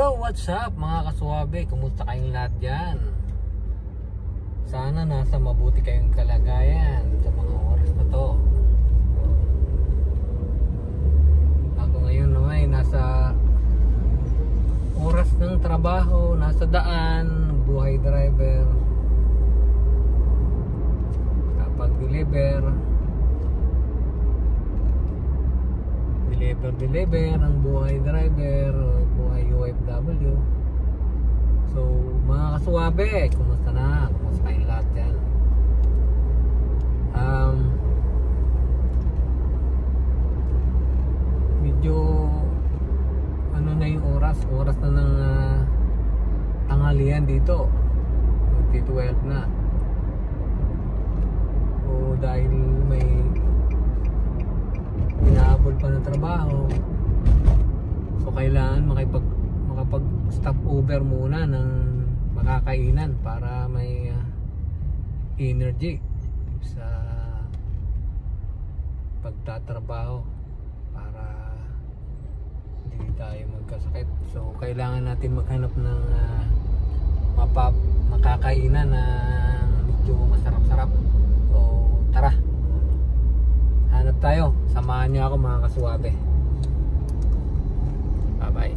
Yo, what's up mga kaswabe? Kumusta kayong lahat dyan? Sana nasa mabuti kayong kalagayan sa mga oras na to. Ako ngayon naman nasa oras ng trabaho, nasa daan, buhay driver. Kapag deliver ang buhay driver, buhay OFW. So mga kaswabe, kumusta na? Kumusta kayong lahat yan? Medyo ano na yung oras na ng tanghalian dito, 12 na. O dahil may inaabol pa ng trabaho, so kailangan makapag stop over muna ng makakainan para may energy sa pagtatrabaho, para hindi tayo magkasakit. So kailangan natin maghanap ng makakainan na medyo masarap-sarap. So tara, hanap tayo. Samahan niyo ako mga kaswabe. Bye bye.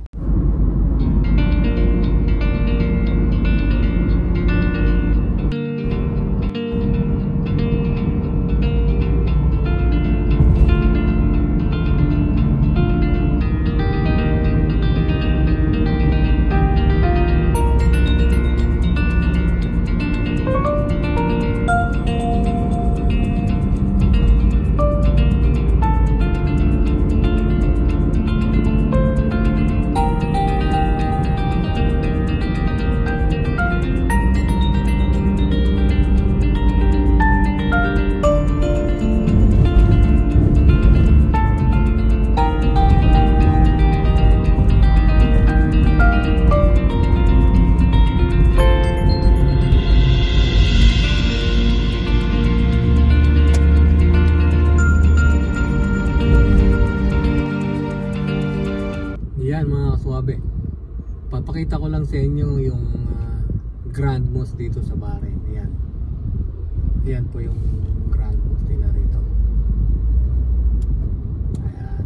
Papakita ko lang sa inyo yung Grand Mosque dito sa Bahrain. Ayan po yung Grand Mosque nila rito. Ayan.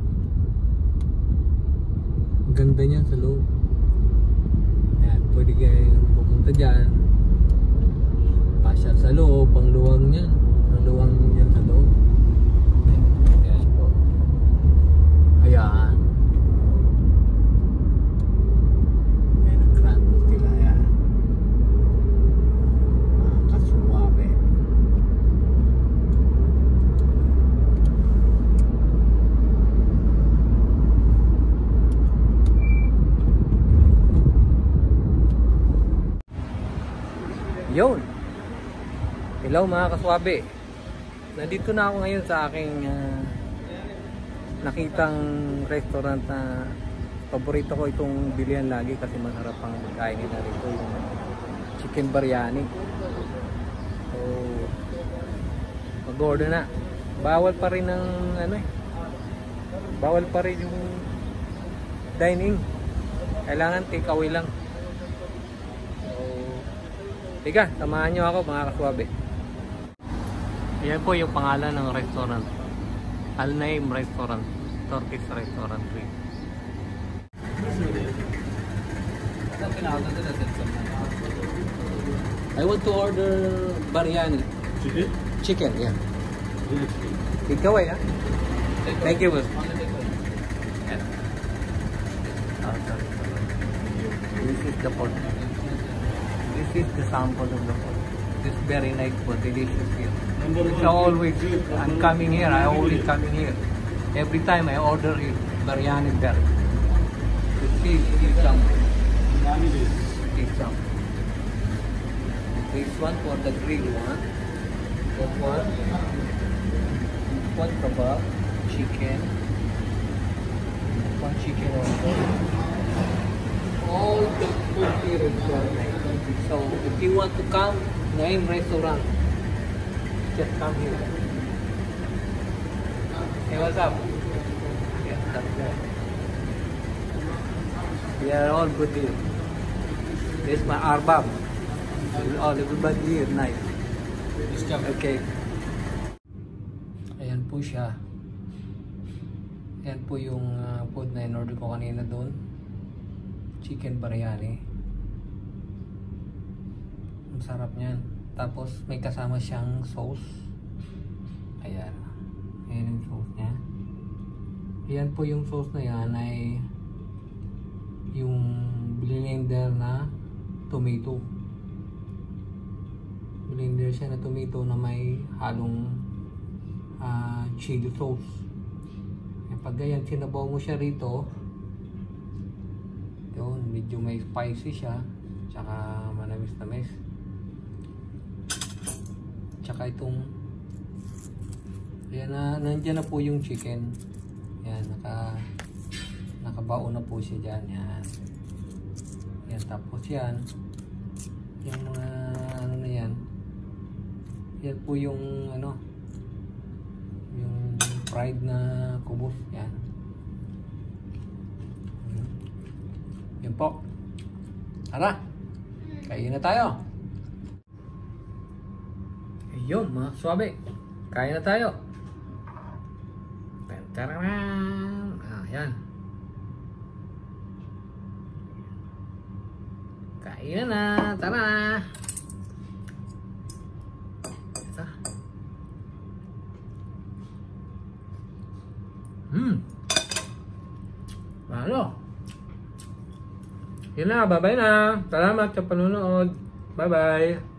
Ang ganda niyan sa loob. Ayan, pwede kayong pumunta dyan, pasyal sa loob. Ang luwang niyan sa loob. Ayan po. Ayan. Yun. Hello mga kaswabe. Nandito na ako ngayon sa aking nakitang restaurant na paborito ko itong bilihan lagi kasi masarap ang kain nila rito, yung chicken biryani. So mag-order na. Bawal pa rin ng bawal pa rin yung dining. Kailangan take away lang. Tiga, samahan nyo ako mga kaswabe. Yan po yung pangalan ng restaurant, Al Naim Restaurant, Turkish Restaurant. I want to order biryani. Chicken, yeah. Take away, huh? Thank you. This is the pork. This is the sample of the food. This very nice food, delicious here. So always, I'm coming here. I always coming here. Every time I order it, biryani there. To see some. This one for the grilled one. That one kebab, chicken. One chicken also. All the food here is very nice. So if you want to come, Naim Restaurant, just come here. Hey, what's up? Yeah, that's right. We are all good here. This is my arbab. All everybody here, nice. Okay. Ayan po siya. Ayan po yung food na in-order ko kanina doon. Chicken biryani. Ang sarap niyan. Tapos may kasama siyang sauce. Ayan. Ayan yung sauce niya. Ayan po yung sauce na yan ay yung blender na tomato. Blender siya na tomato na may halong chili sauce. Pag ganyan, sinabaw mo siya rito, yun, medyo may spicy siya, tsaka manamis-namis. Tsaka itong, yan na, nandiyan na po yung chicken. Yan, nakabao na po siya dyan. Yan. Yan, tapos yan, yung mga, ano na yan, yan po yung, ano, yung fried na kubos. Yan. Yan po. Tara, kain na tayo. Ayun mga swabe, kain na tayo. Tararan. Yan. Kain na. Tara. Ano? Yun na, bye-bye na. Salamat sa panonood. Bye-bye.